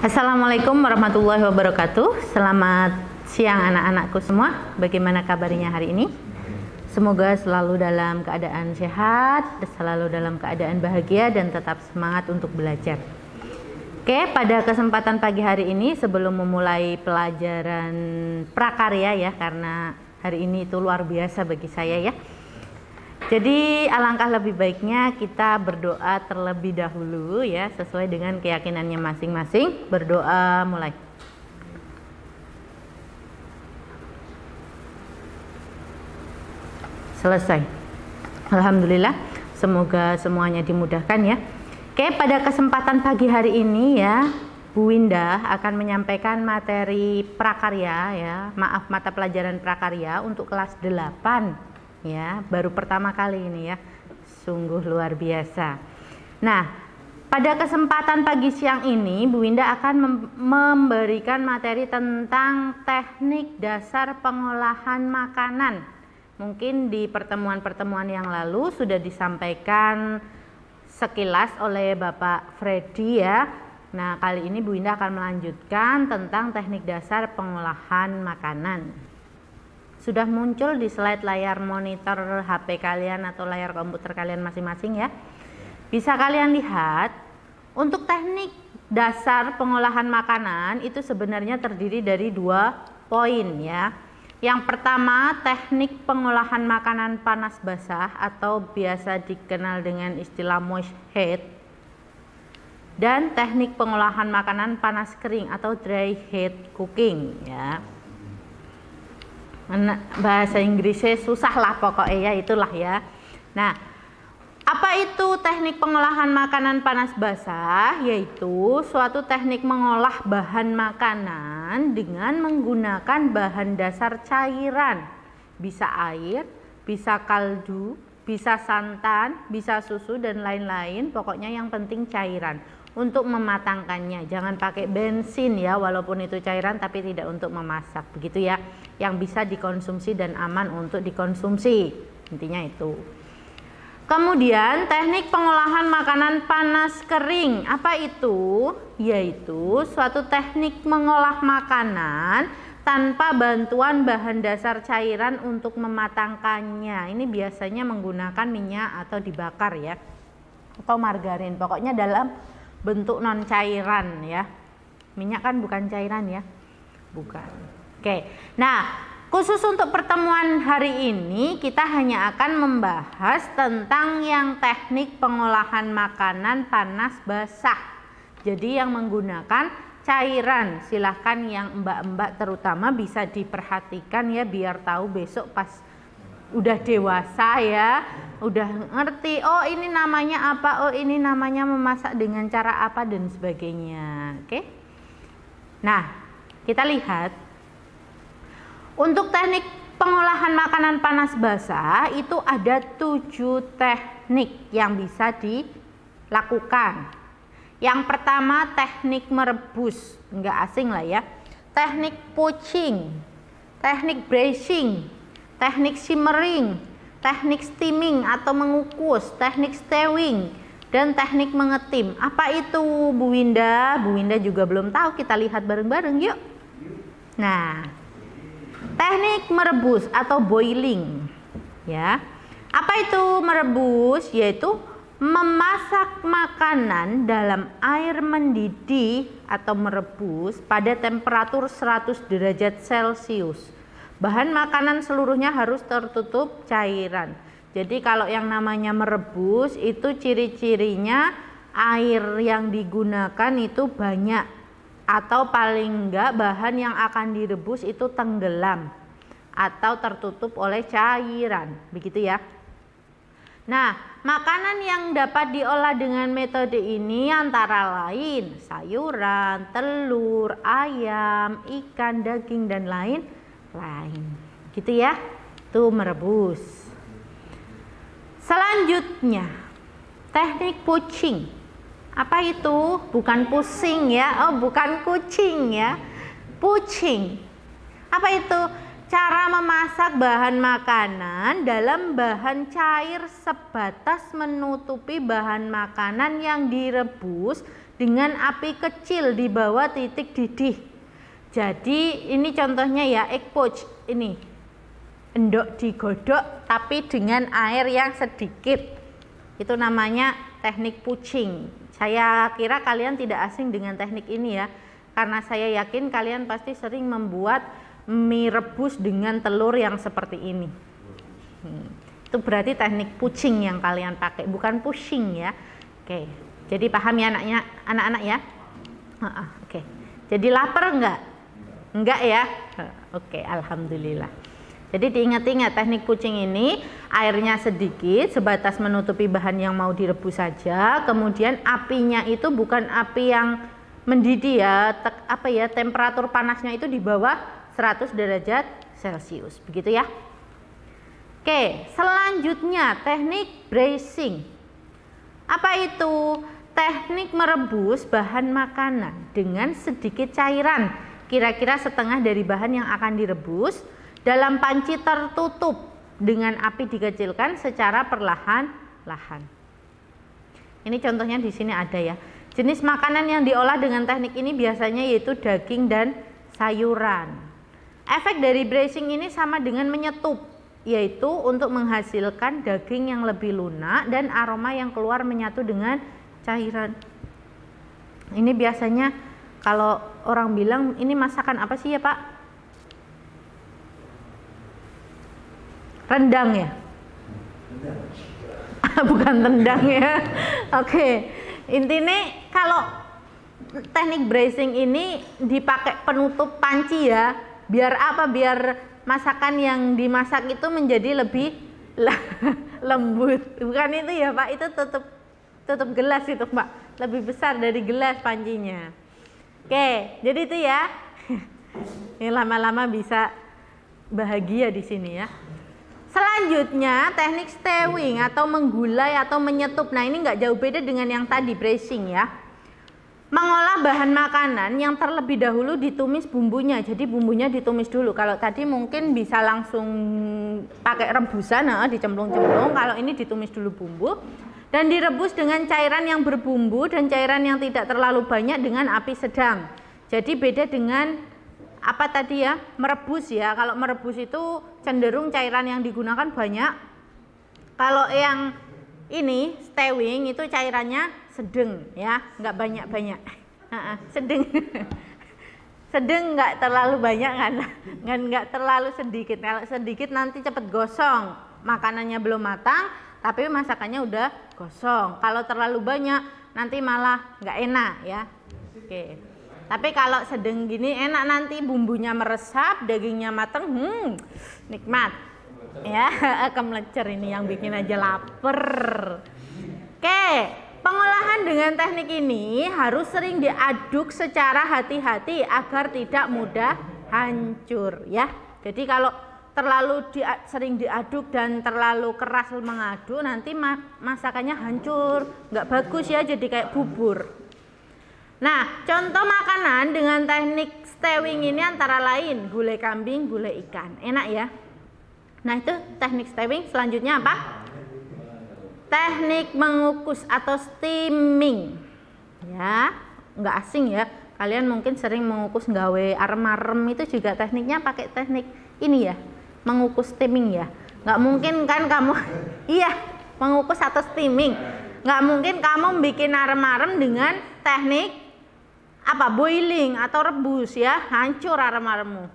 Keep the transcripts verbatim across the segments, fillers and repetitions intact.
Assalamualaikum warahmatullahi wabarakatuh. Selamat siang anak-anakku semua. Bagaimana kabarnya hari ini? Semoga selalu dalam keadaan sehat, selalu dalam keadaan bahagia dan tetap semangat untuk belajar. Oke, pada kesempatan pagi hari ini sebelum memulai pelajaran prakarya ya, karena hari ini itu luar biasa bagi saya ya. Jadi alangkah lebih baiknya kita berdoa terlebih dahulu ya, sesuai dengan keyakinannya masing-masing. Berdoa mulai. Selesai. Alhamdulillah, semoga semuanya dimudahkan ya. Oke, pada kesempatan pagi hari ini ya, Bu Winda akan menyampaikan materi prakarya ya, maaf mata pelajaran prakarya untuk kelas delapan. Ya, baru pertama kali ini ya, sungguh luar biasa. Nah, pada kesempatan pagi siang ini Bu Winda akan mem memberikan materi tentang teknik dasar pengolahan makanan. Mungkin di pertemuan-pertemuan yang lalu sudah disampaikan sekilas oleh Bapak Freddy ya. Nah, kali ini Bu Winda akan melanjutkan tentang teknik dasar pengolahan makanan. Sudah muncul di slide layar monitor H P kalian atau layar komputer kalian masing-masing ya. Bisa kalian lihat, untuk teknik dasar pengolahan makanan itu sebenarnya terdiri dari dua poin ya. Yang pertama, teknik pengolahan makanan panas basah atau biasa dikenal dengan istilah moist heat. Dan teknik pengolahan makanan panas kering atau dry heat cooking ya. Bahasa Inggrisnya susah lah pokoknya ya, itulah ya. Nah, apa itu teknik pengolahan makanan panas basah? Yaitu suatu teknik mengolah bahan makanan dengan menggunakan bahan dasar cairan. Bisa air, bisa kaldu, bisa santan, bisa susu dan lain-lain. Pokoknya yang penting cairan. Untuk mematangkannya, jangan pakai bensin ya, walaupun itu cairan tapi tidak untuk memasak, begitu ya, yang bisa dikonsumsi dan aman untuk dikonsumsi, intinya itu. Kemudian teknik pengolahan makanan panas kering, apa itu? Yaitu suatu teknik mengolah makanan tanpa bantuan bahan dasar cairan untuk mematangkannya. Ini biasanya menggunakan minyak atau dibakar ya, atau margarin, pokoknya dalam bentuk non cairan ya. Minyak kan bukan cairan ya, bukan. Oke, nah khusus untuk pertemuan hari ini kita hanya akan membahas tentang yang teknik pengolahan makanan panas basah. Jadi yang menggunakan cairan, silahkan yang mbak-mbak terutama bisa diperhatikan ya, biar tahu besok pas udah dewasa ya, udah ngerti, oh ini namanya apa, oh ini namanya memasak dengan cara apa dan sebagainya. Oke. Nah, kita lihat untuk teknik pengolahan makanan panas basah itu ada tujuh teknik yang bisa dilakukan. Yang pertama teknik merebus, enggak asing lah ya. Teknik poaching, teknik braising, teknik simmering, teknik steaming atau mengukus, teknik stewing, dan teknik mengetim. Apa itu Bu Winda? Bu Winda juga belum tahu, kita lihat bareng-bareng yuk. Nah, teknik merebus atau boiling ya. Apa itu merebus? Yaitu memasak makanan dalam air mendidih atau merebus pada temperatur seratus derajat Celcius. Bahan makanan seluruhnya harus tertutup cairan. Jadi kalau yang namanya merebus itu ciri-cirinya air yang digunakan itu banyak, atau paling enggak bahan yang akan direbus itu tenggelam atau tertutup oleh cairan, begitu ya. Nah, makanan yang dapat diolah dengan metode ini antara lain sayuran, telur, ayam, ikan, daging dan lain lain, gitu ya. Itu merebus. Selanjutnya teknik poaching. Apa itu? Bukan pusing ya, oh bukan kucing ya, poaching. Apa itu? Cara memasak bahan makanan dalam bahan cair sebatas menutupi bahan makanan yang direbus dengan api kecil di bawah titik didih. Jadi ini contohnya ya, egg poach ini. Endok digodok tapi dengan air yang sedikit. Itu namanya teknik poaching. Saya kira kalian tidak asing dengan teknik ini ya, karena saya yakin kalian pasti sering membuat mie rebus dengan telur yang seperti ini. Hmm. Itu berarti teknik poaching yang kalian pakai, bukan pushing ya. Oke, jadi paham ya anaknya, anak-anak ya. Uh, uh, Oke, jadi lapar enggak? Enggak ya. Uh, Oke, alhamdulillah. Jadi diingat-ingat teknik poaching ini airnya sedikit sebatas menutupi bahan yang mau direbus saja. Kemudian apinya itu bukan api yang mendidih ya, te apa ya temperatur panasnya itu di bawah seratus derajat Celcius, begitu ya. Oke, selanjutnya teknik braising. Apa itu? Teknik merebus bahan makanan dengan sedikit cairan, kira-kira setengah dari bahan yang akan direbus, dalam panci tertutup dengan api dikecilkan secara perlahan-lahan. Ini contohnya di sini ada ya. Jenis makanan yang diolah dengan teknik ini biasanya yaitu daging dan sayuran. Efek dari braising ini sama dengan menyetup, yaitu untuk menghasilkan daging yang lebih lunak dan aroma yang keluar menyatu dengan cairan. Ini biasanya kalau orang bilang ini masakan apa sih ya Pak? Rendang ya? Bukan tendang ya. Oke, intinya kalau teknik braising ini dipakai penutup panci ya, biar apa? Biar masakan yang dimasak itu menjadi lebih lembut. Bukan itu ya Pak, itu tutup tutup gelas itu Pak, lebih besar dari gelas pancinya. Oke, jadi itu ya. Ini lama-lama bisa bahagia di sini ya. Selanjutnya teknik stewing atau menggulai atau menyetup. Nah ini nggak jauh beda dengan yang tadi braising ya. Mengolah bahan makanan yang terlebih dahulu ditumis bumbunya. Jadi bumbunya ditumis dulu. Kalau tadi mungkin bisa langsung pakai rebusan, nah, dicemplung-cemplung. Kalau ini ditumis dulu bumbu dan direbus dengan cairan yang berbumbu dan cairan yang tidak terlalu banyak dengan api sedang. Jadi beda dengan apa tadi ya, merebus ya. Kalau merebus itu cenderung cairan yang digunakan banyak. Kalau yang ini stewing itu cairannya sedang ya, nggak banyak-banyak. Sedang. Sedang, nggak terlalu banyak kan, nggak terlalu sedikit. Kalau sedikit nanti cepet gosong, makanannya belum matang tapi masakannya udah gosong. Kalau terlalu banyak nanti malah nggak enak ya. Oke. Tapi kalau sedang gini enak, nanti bumbunya meresap, dagingnya mateng, hmm, nikmat. Ya, akan melecer ini yang bikin aja lapar. Oke, pengolahan dengan teknik ini harus sering diaduk secara hati-hati agar tidak mudah hancur ya. Jadi kalau terlalu di, sering diaduk dan terlalu keras mengaduk, nanti masakannya hancur, nggak bagus ya, jadi kayak bubur. Nah, contoh makanan dengan teknik stewing ini antara lain gulai kambing, gulai ikan. Enak ya? Nah, itu teknik stewing. Selanjutnya apa? Teknik mengukus atau steaming. Ya, nggak asing ya. Kalian mungkin sering mengukus nggawe arem-arem, itu juga tekniknya pakai teknik ini ya. Mengukus steaming ya. Nggak mungkin kan kamu iya, mengukus atau steaming. Nggak mungkin kamu bikin arem-arem dengan teknik apa boiling atau rebus ya, hancur arem-aremmu.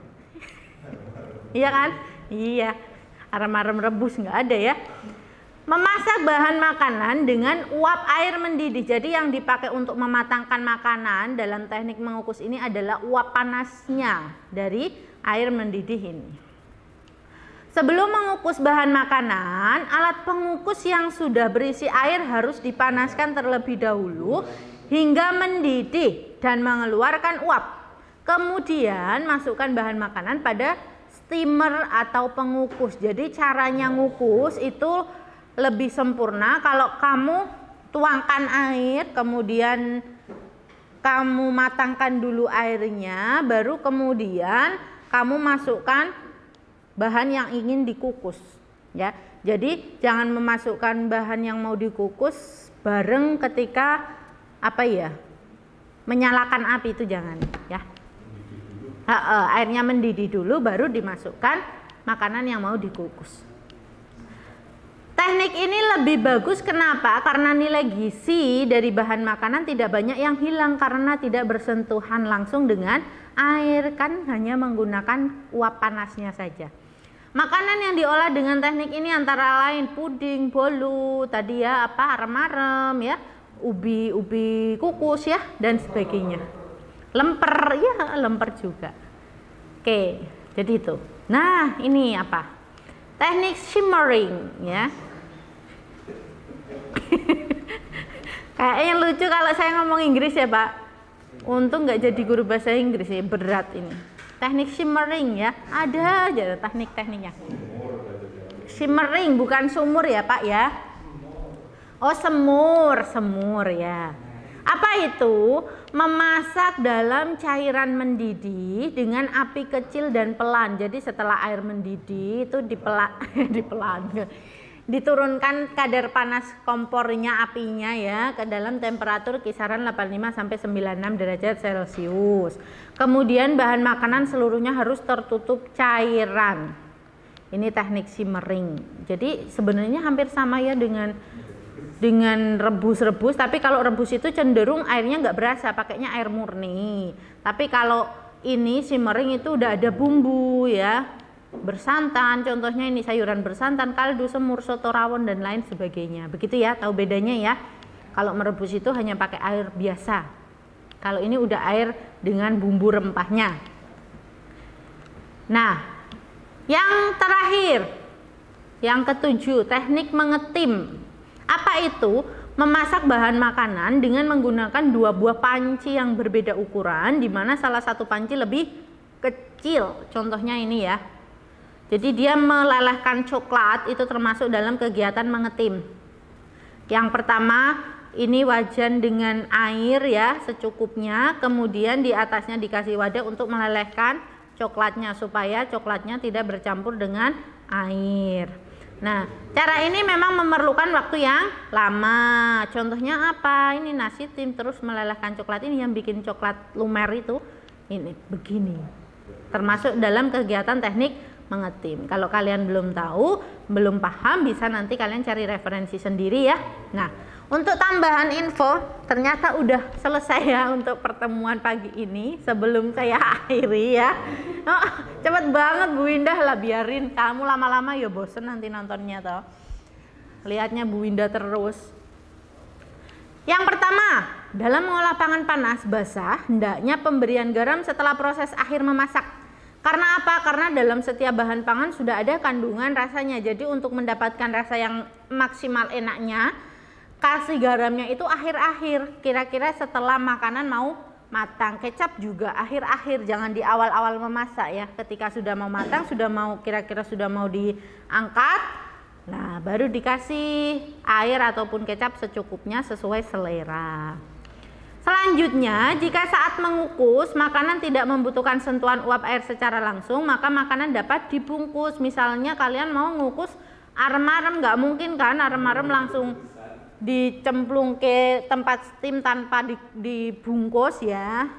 Iya kan? Iya, arem-arem rebus nggak ada ya. Memasak bahan makanan dengan uap air mendidih. Jadi yang dipakai untuk mematangkan makanan dalam teknik mengukus ini adalah uap panasnya dari air mendidih ini. Sebelum mengukus bahan makanan, alat pengukus yang sudah berisi air harus dipanaskan terlebih dahulu hingga mendidih dan mengeluarkan uap. Kemudian masukkan bahan makanan pada steamer atau pengukus. Jadi caranya ngukus itu lebih sempurna kalau kamu tuangkan air, kemudian kamu matangkan dulu airnya, baru kemudian kamu masukkan bahan yang ingin dikukus ya. Jadi jangan memasukkan bahan yang mau dikukus bareng ketika apa ya, menyalakan api itu jangan ya. Ha, uh, airnya mendidih dulu baru dimasukkan makanan yang mau dikukus. Teknik ini lebih bagus kenapa? Karena nilai gizi dari bahan makanan tidak banyak yang hilang karena tidak bersentuhan langsung dengan air, kan hanya menggunakan uap panasnya saja. Makanan yang diolah dengan teknik ini antara lain puding, bolu, tadi ya apa arem-arem ya, ubi ubi kukus ya dan sebagainya. Lemper ya, lemper juga. Oke, jadi itu. Nah, ini apa? Teknik simmering ya. Kayaknya lucu kalau saya ngomong Inggris ya Pak. Untung nggak jadi guru bahasa Inggris ya, berat ini. Teknik simmering ya, ada aja teknik-tekniknya. Simmering bukan sumur ya Pak ya. Oh semur, semur ya. Apa itu? Memasak dalam cairan mendidih dengan api kecil dan pelan. Jadi setelah air mendidih itu dipelan, dipelan. Diturunkan kadar panas kompornya, apinya ya ke dalam temperatur kisaran delapan puluh lima sampai sembilan puluh enam derajat Celcius. Kemudian bahan makanan seluruhnya harus tertutup cairan. Ini teknik simmering. Jadi sebenarnya hampir sama ya dengan dengan rebus-rebus, tapi kalau rebus itu cenderung airnya nggak berasa, pakainya air murni. Tapi kalau ini simmering itu udah ada bumbu ya. Bersantan, contohnya ini sayuran bersantan, kaldu, semur, soto rawon dan lain sebagainya. Begitu ya, tahu bedanya ya. Kalau merebus itu hanya pakai air biasa. Kalau ini udah air dengan bumbu rempahnya. Nah, yang terakhir, yang ketujuh, teknik mengetim. Apa itu? Memasak bahan makanan dengan menggunakan dua buah panci yang berbeda ukuran, di mana salah satu panci lebih kecil. Contohnya ini ya. Jadi dia melelehkan coklat itu termasuk dalam kegiatan mengetim. Yang pertama ini wajan dengan air ya secukupnya, kemudian di atasnya dikasih wadah untuk melelehkan coklatnya supaya coklatnya tidak bercampur dengan air. Nah, cara ini memang memerlukan waktu yang lama. Contohnya apa? Ini nasi tim terus melelehkan coklat, ini yang bikin coklat lumer itu ini begini. Termasuk dalam kegiatan teknik mengetim. Kalau kalian belum tahu, belum paham, bisa nanti kalian cari referensi sendiri ya. Nah, untuk tambahan info, ternyata udah selesai ya untuk pertemuan pagi ini sebelum saya akhiri ya. Oh, cepet banget Bu Indah lah, biarin kamu lama-lama ya bosen nanti nontonnya toh. Lihatnya Bu Indah terus. Yang pertama, dalam mengolah pangan panas basah, hendaknya pemberian garam setelah proses akhir memasak. Karena apa? Karena dalam setiap bahan pangan sudah ada kandungan rasanya. Jadi untuk mendapatkan rasa yang maksimal enaknya, kasih garamnya itu akhir-akhir. Kira-kira setelah makanan mau matang. Kecap juga akhir-akhir, jangan di awal-awal memasak ya. Ketika sudah mau matang, sudah mau kira-kira sudah mau diangkat, nah baru dikasih air ataupun kecap secukupnya sesuai selera. Selanjutnya, jika saat mengukus makanan tidak membutuhkan sentuhan uap air secara langsung, maka makanan dapat dibungkus. Misalnya kalian mau ngukus arem-arem, nggak mungkin kan arem-arem langsung dicemplung ke tempat steam tanpa dibungkus ya.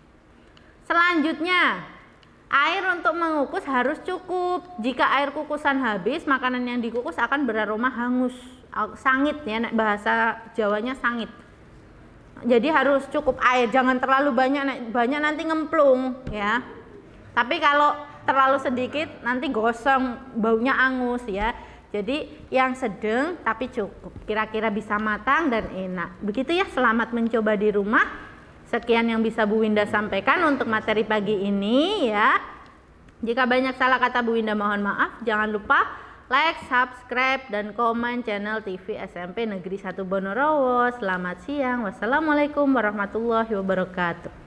Selanjutnya, air untuk mengukus harus cukup. Jika air kukusan habis, makanan yang dikukus akan beraroma hangus, sangit ya, bahasa Jawanya sangit. Jadi harus cukup air, jangan terlalu banyak, banyak nanti ngemplung ya. Tapi kalau terlalu sedikit nanti gosong, baunya angus ya. Jadi yang sedang tapi cukup, kira-kira bisa matang dan enak. Begitu ya, selamat mencoba di rumah. Sekian yang bisa Bu Winda sampaikan untuk materi pagi ini ya. Jika banyak salah kata Bu Winda mohon maaf. Jangan lupa like, subscribe, dan komen channel T V S M P Negeri satu Bonorowo. Selamat siang. Wassalamualaikum warahmatullahi wabarakatuh.